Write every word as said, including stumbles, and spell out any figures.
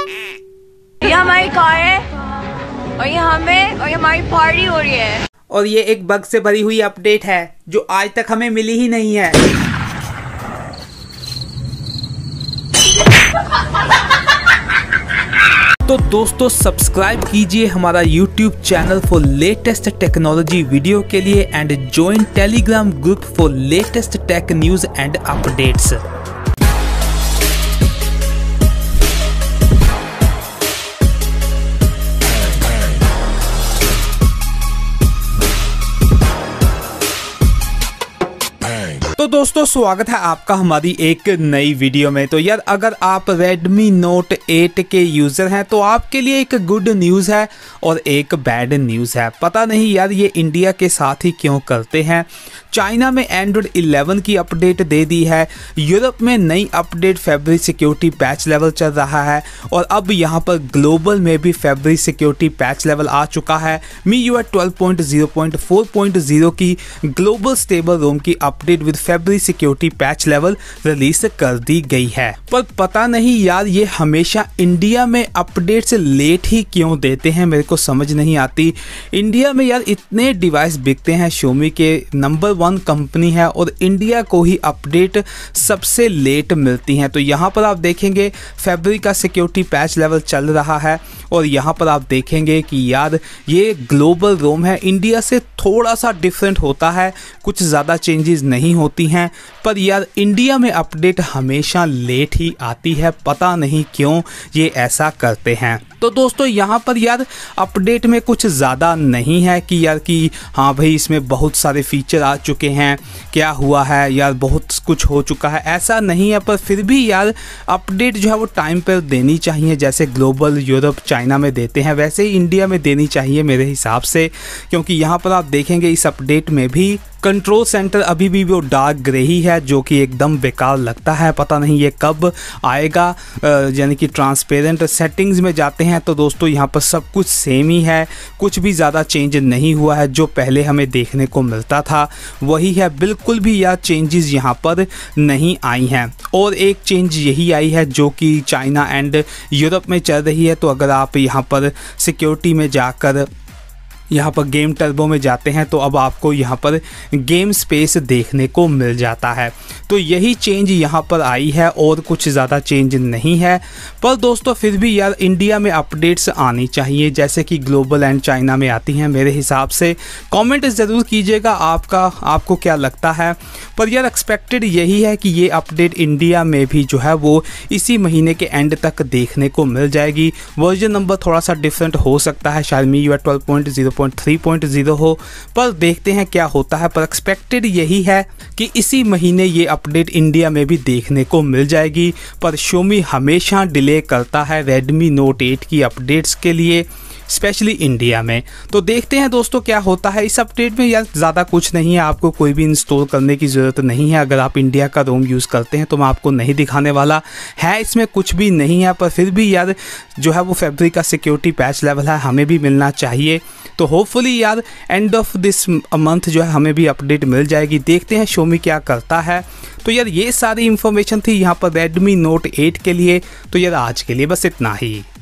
ये हमारी कार है और ये हमें और ये हमारी पार्टी हो रही है। और ये एक बग से भरी हुई अपडेट है जो आज तक हमें मिली ही नहीं है। तो दोस्तों सब्सक्राइब कीजिए हमारा YouTube channel for latest technology video के लिए and join Telegram group for latest tech news and updates. तो दोस्तों स्वागत है आपका हमारी एक नई वीडियो में। तो यार अगर आप Redmi Note एट के यूज़र हैं तो आपके लिए एक गुड न्यूज़ है और एक बैड न्यूज़ है। पता नहीं यार ये इंडिया के साथ ही क्यों करते हैं। चाइना में एंड्रॉयड इलेवन की अपडेट दे दी है, यूरोप में नई update February security patch level चल रहा है और अब यहाँ पर ग्लोबल में भी फैब्रिक सिक्योरिटी पैच लेवल आ चुका है। M I U I twelve point zero point four point zero की ग्लोबल स्टेबल रोम की update with February security patch level release कर दी गई है। पर पता नहीं यार ये हमेशा इंडिया में अपडेट्स लेट ही क्यों देते हैं, मेरे को समझ नहीं आती। इंडिया में यार इतने डिवाइस बिकते हैं, Xiaomi के नंबर वन कंपनी है और इंडिया को ही अपडेट सबसे लेट मिलती हैं। तो यहाँ पर आप देखेंगे फैब्रिक का सिक्योरिटी पैच लेवल चल रहा है और यहाँ पर आप देखेंगे कि यार ये ग्लोबल रोम है, इंडिया से थोड़ा सा डिफरेंट होता है, कुछ ज़्यादा चेंजेस नहीं होती हैं, पर यार इंडिया में अपडेट हमेशा लेट ही आती है। पता नहीं क्यों ये ऐसा करते हैं। तो दोस्तों यहाँ पर यार अपडेट में कुछ ज़्यादा नहीं है कि यार कि हाँ भाई इसमें बहुत सारे फीचर आ चुके हैं, क्या हुआ है यार बहुत कुछ हो चुका है, ऐसा नहीं है। पर फिर भी यार अपडेट जो है वो टाइम पर देनी चाहिए, जैसे ग्लोबल यूरोप चाइना में देते हैं वैसे ही इंडिया में देनी चाहिए मेरे हिसाब से। क्योंकि यहाँ पर आप देखेंगे इस अपडेट में भी कंट्रोल सेंटर अभी भी वो डार्क ग्रे ही है जो कि एकदम बेकार लगता है। पता नहीं ये कब आएगा, यानी कि ट्रांसपेरेंट सेटिंग्स में जाते हैं तो दोस्तों यहाँ पर सब कुछ सेम ही है, कुछ भी ज़्यादा चेंज नहीं हुआ है। जो पहले हमें देखने को मिलता था वही है, बिल्कुल भी यार चेंजेस यहाँ पर नहीं आई हैं। और एक चेंज यही आई है जो कि चाइना एंड यूरोप में चल रही है। तो अगर आप यहाँ पर सिक्योरिटी में जाकर यहाँ पर गेम टर्बो में जाते हैं तो अब आपको यहाँ पर गेम स्पेस देखने को मिल जाता है। तो यही चेंज यहाँ पर आई है और कुछ ज़्यादा चेंज नहीं है। पर दोस्तों फिर भी यार इंडिया में अपडेट्स आनी चाहिए जैसे कि ग्लोबल एंड चाइना में आती हैं मेरे हिसाब से। कमेंट ज़रूर कीजिएगा आपका आपको क्या लगता है। पर यार एक्सपेक्टेड यही है कि ये अपडेट इंडिया में भी जो है वो इसी महीने के एंड तक देखने को मिल जाएगी। वर्जन नंबर थोड़ा सा डिफरेंट हो सकता है, शायद M I U I twelve point zero point three point zero हो, पर देखते हैं क्या होता है। पर एक्सपेक्टेड यही है कि इसी महीने ये अपडेट इंडिया में भी देखने को मिल जाएगी। पर Xiaomi हमेशा डिले करता है Redmi Note एट की अपडेट्स के लिए, स्पेशली इंडिया में। तो देखते हैं दोस्तों क्या होता है। इस अपडेट में यार ज़्यादा कुछ नहीं है, आपको कोई भी इंस्टॉल करने की ज़रूरत नहीं है। अगर आप इंडिया का रोम यूज़ करते हैं तो मैं आपको नहीं दिखाने वाला है, इसमें कुछ भी नहीं है। पर फिर भी यार जो है वो फैब्रिक का सिक्योरिटी पैच लेवल है, हमें भी मिलना चाहिए। तो होपफुली यार एंड ऑफ दिस मंथ जो है हमें भी अपडेट मिल जाएगी। देखते हैं Xiaomi क्या करता है। तो यार ये सारी इन्फॉर्मेशन थी यहाँ पर Redmi Note एट के लिए। तो यार आज के लिए बस इतना ही।